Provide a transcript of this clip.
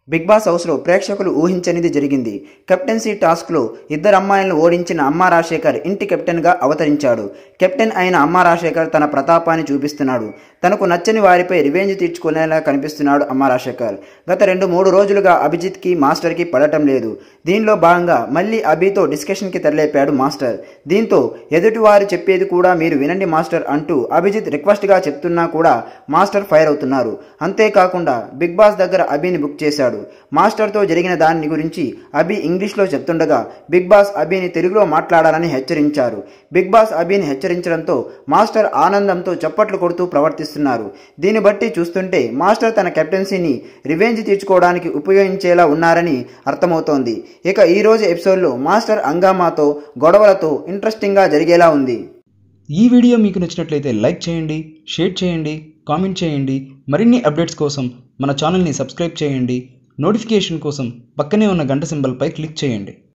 Big boss హౌస్లో ప్రేక్షకులు ఊహించనిది జరిగింది. కెప్టెన్సీ టాస్క్లో ఇద్దరు అమ్మాయిలను ఓడించిన అమ్మారాజశేఖర్ ఇంటి కెప్టెన్గా అవతరించాడు. కెప్టెన్ అయిన అమ్మారాజశేఖర్ తన ప్రతాపాన్ని చూపిస్తున్నాడు. తనకు నచ్చని వారిపై రివెంజ్ తీర్చుకునేలా కనిపిస్తున్నాడు అమ్మారాజశేఖర్. గత 2-3 రోజులుగా అభిజిత్కి మాస్టర్కి పడటం లేదు. దీనిలో భాగంగా మళ్ళీ అభితో డిస్కషన్కి తెరలేపాడు మాస్టర్. దీంతో ఎదుటివారు చెప్పేది కూడా మీరు వినండి మాస్టర్ అంటూ అభిజిత్ రిక్వెస్ట్గా చెప్తున్నా కూడా మాస్టర్ ఫైర్ అవుతున్నారు. అంతేకాకుండా బిగ్ బాస్ దగ్గర అభిని బుక్ చేశాడు. మాస్టర్తో జరిగిన దాని గురించి అభి ఇంగ్లీష్లో చెప్తుండగా బిగ్ బాస్ అభిని తెలుగులో మాట్లాడాలని హెచ్చరించారు. బిగ్ బాస్ అభిని హెచ్చరించడంతో మాస్టర్ ఆనందంతో చప్పట్లు కొడుతూ ప్రవర్తిస్తున్నారు. దీన్ని బట్టి చూస్తుంటే మాస్టర్ తన కెప్టెన్సీని రివెంజ్ తీర్చుకోవడానికి ఉపయోగించేలా ఉన్నారని అర్థమవుతోంది. ఇక ఈ రోజు ఎపిసోడ్లో మాస్టర్ హంగామాతో గొడవలతో ఇంట్రెస్టింగ్గా జరిగేలా ఉంది. ఈ వీడియో మీకు నచ్చినట్లయితే లైక్ చేయండి, షేర్ చేయండి, కామెంట్ చేయండి. మరిన్ని అప్డేట్స్ కోసం మన ఛానల్ని సబ్స్క్రైబ్ చేయండి. నోటిఫికేషన్ కోసం పక్కనే ఉన్న గంట సింబల్పై క్లిక్ చేయండి.